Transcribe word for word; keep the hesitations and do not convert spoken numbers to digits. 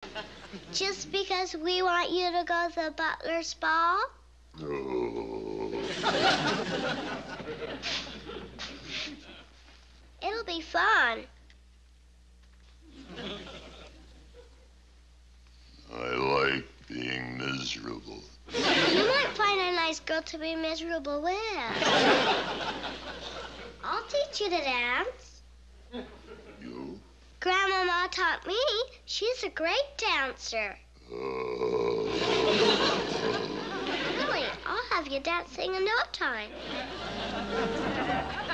Just because we want you to go to the butler's ball? No. It'll be fun. I like being miserable. You might find a nice girl to be miserable with. I'll teach you to dance. You? Grandmama taught me. She's a great dancer. Uh... Really, I'll have you dancing in no time.